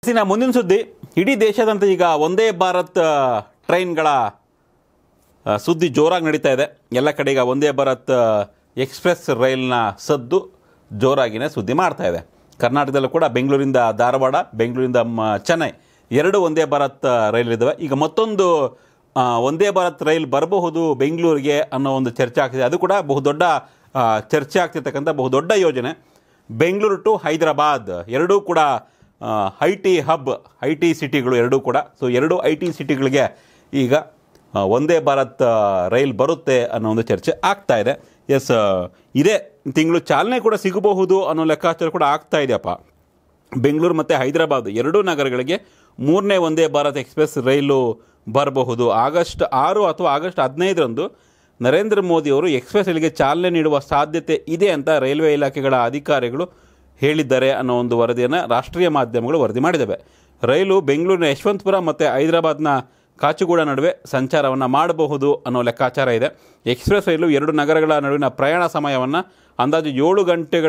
ಇನ್ನು ಮುಂದಿನ ಸುದ್ದಿ, ಇಡೀ ದೇಶಾದ್ಯಂತ ಈಗ ಒಂದೇ ಭಾರತ್ ಟ್ರೈನ್ಗಳ ಸುದ್ದಿ ಜೋರಾಗಿ ನಡೀತಾ ಇದೆ. ಎಲ್ಲ ಕಡೆ ಈಗ ಒಂದೇ ಭಾರತ್ ಎಕ್ಸ್ಪ್ರೆಸ್ ರೈಲ್ನ ಸದ್ದು ಜೋರಾಗಿನೇ ಸುದ್ದಿ ಮಾಡ್ತಾ ಇದೆ. ಕರ್ನಾಟಕದಲ್ಲೂ ಕೂಡ ಬೆಂಗಳೂರಿಂದ ಧಾರವಾಡ, ಬೆಂಗಳೂರಿಂದ ಚೆನ್ನೈ ಎರಡು ಒಂದೇ ಭಾರತ್ ರೈಲ್ ಇದ್ದಾವೆ. ಈಗ ಮತ್ತೊಂದು ಒಂದೇ ಭಾರತ್ ರೈಲ್ ಬರಬಹುದು ಬೆಂಗಳೂರಿಗೆ ಅನ್ನೋ ಒಂದು ಚರ್ಚೆ ಆಗ್ತಿದೆ. ಅದು ಕೂಡ ಬಹುದೊಡ್ಡ ಚರ್ಚೆ ಆಗ್ತಿರ್ತಕ್ಕಂಥ ಬಹುದೊಡ್ಡ ಯೋಜನೆ. ಬೆಂಗಳೂರು ಟು ಹೈದರಾಬಾದ್ ಎರಡೂ ಕೂಡ IT ಹಬ್, IT ಸಿಟಿಗಳು ಎರಡೂ ಕೂಡ. ಸೊ ಎರಡು IT ಸಿಟಿಗಳಿಗೆ ಈಗ ಒಂದೇ ಭಾರತ್ ರೈಲ್ ಬರುತ್ತೆ ಅನ್ನೋ ಒಂದು ಚರ್ಚೆ ಆಗ್ತಾ ಇದೆ. ಎಸ್, ಇದೇ ತಿಂಗಳು ಚಾಲನೆ ಕೂಡ ಸಿಗಬಹುದು ಅನ್ನೋ ಲೆಕ್ಕಾಚಾರ ಕೂಡ ಆಗ್ತಾ ಇದೆಯಪ್ಪ. ಬೆಂಗಳೂರು ಮತ್ತು ಹೈದರಾಬಾದ್ ಎರಡೂ ನಗರಗಳಿಗೆ ಮೂರನೇ ಒಂದೇ ಭಾರತ್ ಎಕ್ಸ್ಪ್ರೆಸ್ ರೈಲು ಬರಬಹುದು. ಆಗಸ್ಟ್ 6 ಅಥವಾ ಆಗಸ್ಟ್ 15ರಂದು ನರೇಂದ್ರ ಮೋದಿಯವರು ಎಕ್ಸ್ಪ್ರೆಸ್ ರೈಲಿಗೆ ಚಾಲನೆ ನೀಡುವ ಸಾಧ್ಯತೆ ಇದೆ ಅಂತ ರೈಲ್ವೆ ಇಲಾಖೆಗಳ ಅಧಿಕಾರಿಗಳು ಹೇಳಿದ್ದಾರೆ ಅನ್ನೋ ಒಂದು ವರದಿಯನ್ನು ರಾಷ್ಟ್ರೀಯ ಮಾಧ್ಯಮಗಳು ವರದಿ ಮಾಡಿದ್ದಾವೆ. ರೈಲು ಬೆಂಗಳೂರಿನ ಯಶವಂತಪುರ ಮತ್ತು ಹೈದರಾಬಾದ್ನ ಕಾಚುಗೂಡ ನಡುವೆ ಸಂಚಾರವನ್ನು ಮಾಡಬಹುದು ಅನ್ನೋ ಲೆಕ್ಕಾಚಾರ ಇದೆ. ಎಕ್ಸ್ಪ್ರೆಸ್ ರೈಲು ಎರಡು ನಗರಗಳ ನಡುವಿನ ಪ್ರಯಾಣ ಸಮಯವನ್ನು ಅಂದಾಜು 7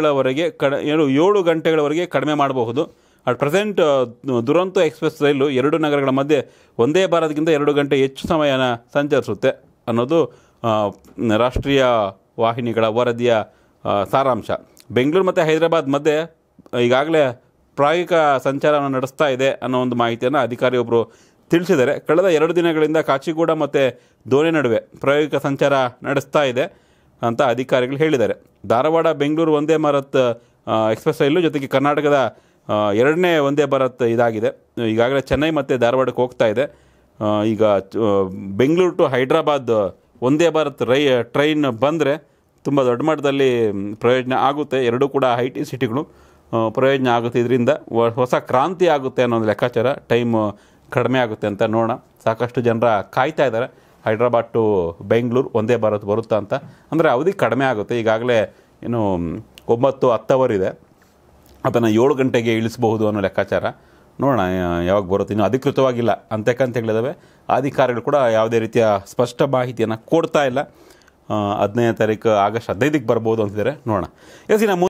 ಗಂಟೆಗಳವರೆಗೆ ಕಡಿಮೆ ಮಾಡಬಹುದು. ಅಟ್ ಪ್ರೆಸೆಂಟ್ ದುರಂತೋ ಎಕ್ಸ್ಪ್ರೆಸ್ ರೈಲು ಎರಡು ನಗರಗಳ ಮಧ್ಯೆ ಒಂದೇ ಭಾರತ್ಗಿಂತ 2 ಗಂಟೆ ಹೆಚ್ಚು ಸಮಯನ ಸಂಚರಿಸುತ್ತೆ ಅನ್ನೋದು ರಾಷ್ಟ್ರೀಯ ವಾಹಿನಿಗಳ ವರದಿಯ ಸಾರಾಂಶ. ಬೆಂಗಳೂರು ಮತ್ತು ಹೈದರಾಬಾದ್ ಮಧ್ಯೆ ಈಗಾಗಲೇ ಪ್ರಾಯೋಗಿಕ ಸಂಚಾರವನ್ನು ನಡೆಸ್ತಾ ಇದೆ ಅನ್ನೋ ಒಂದು ಮಾಹಿತಿಯನ್ನು ಅಧಿಕಾರಿಯೊಬ್ಬರು ತಿಳಿಸಿದ್ದಾರೆ. ಕಳೆದ 2 ದಿನಗಳಿಂದ ಕಾಚಿಗೂಡ ಮತ್ತು ದೋಣೆ ನಡುವೆ ಪ್ರಾಯೋಗಿಕ ಸಂಚಾರ ನಡೆಸ್ತಾ ಇದೆ ಅಂತ ಅಧಿಕಾರಿಗಳು ಹೇಳಿದ್ದಾರೆ. ಧಾರವಾಡ ಬೆಂಗಳೂರು ಒಂದೇ ಭಾರತ್ ಎಕ್ಸ್ಪ್ರೆಸ್ ರೈಲು ಜೊತೆಗೆ ಕರ್ನಾಟಕದ ಎರಡನೇ ಒಂದೇ ಭಾರತ್ ಇದಾಗಿದೆ. ಈಗಾಗಲೇ ಚೆನ್ನೈ ಮತ್ತು ಧಾರವಾಡಕ್ಕೆ ಹೋಗ್ತಾ ಇದೆ. ಈಗ ಬೆಂಗಳೂರು ಟು ಹೈದರಾಬಾದ್ ಒಂದೇ ಭಾರತ್ ಟ್ರೈನ್ ಬಂದರೆ ತುಂಬ ದೊಡ್ಡ ಮಟ್ಟದಲ್ಲಿ ಪ್ರಯೋಜನ ಆಗುತ್ತೆ. ಎರಡೂ ಕೂಡ IT ಸಿಟಿಗಳು ಪ್ರಯೋಜನ ಆಗುತ್ತೆ. ಇದರಿಂದ ಹೊಸ ಕ್ರಾಂತಿ ಆಗುತ್ತೆ ಅನ್ನೋ ಒಂದು ಲೆಕ್ಕಾಚಾರ. ಟೈಮ್ ಕಡಿಮೆ ಆಗುತ್ತೆ ಅಂತ ನೋಡೋಣ. ಸಾಕಷ್ಟು ಜನರ ಕಾಯ್ತಾ ಇದ್ದಾರೆ ಹೈದರಾಬಾದ್ ಟು ಬೆಂಗಳೂರು ಒಂದೇ ಭಾರತ್ ಬರುತ್ತಾ ಅಂತ. ಅಂದರೆ ಅವಧಿ ಕಡಿಮೆ ಆಗುತ್ತೆ. ಈಗಾಗಲೇ ಏನು 9-10 ಅವರ್ ಇದೆ, ಅದನ್ನು 7 ಗಂಟೆಗೆ ಇಳಿಸಬಹುದು ಅನ್ನೋ ಲೆಕ್ಕಾಚಾರ. ನೋಡೋಣ ಯಾವಾಗ ಬರುತ್ತೆ. ಇನ್ನೂ ಅಧಿಕೃತವಾಗಿಲ್ಲ, ಅಂತೆಗಳಿದ್ದಾವೆ. ಅಧಿಕಾರಿಗಳು ಕೂಡ ಯಾವುದೇ ರೀತಿಯ ಸ್ಪಷ್ಟ ಮಾಹಿತಿಯನ್ನು ಕೊಡ್ತಾ ಇಲ್ಲ. 15ನೇ ತಾರೀಕು ಆಗಸ್ಟ್ 15ಕ್ಕೆ ಬರ್ಬೋದು ಅಂತಿದ್ದಾರೆ. ನೋಡೋಣ. ಎಸ್, ಇನ್ನು